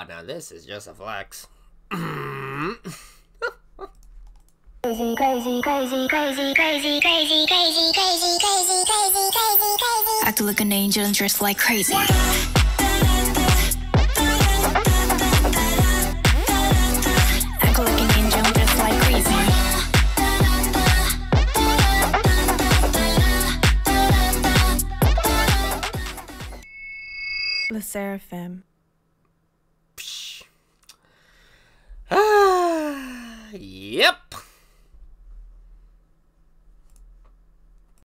now this is just a flex. Crazy, crazy, crazy, crazy, crazy, crazy, crazy, crazy, crazy, crazy, crazy, crazy. Act like an angel and dress like crazy. Act like an angel and dress like crazy. Le SSERAFIM. Yep.